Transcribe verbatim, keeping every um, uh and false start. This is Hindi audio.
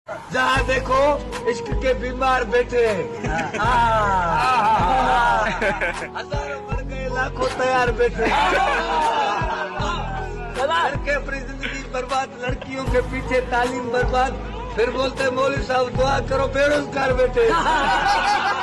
जहाँ देखो इश्क के बीमार बैठे हजारों मर गए लाखों तैयार बैठे करके अपनी जिंदगी बर्बाद, लड़कियों के पीछे तालीम बर्बाद, फिर बोलते मौलवी साहब दुआ करो बेरोजगार बैठे।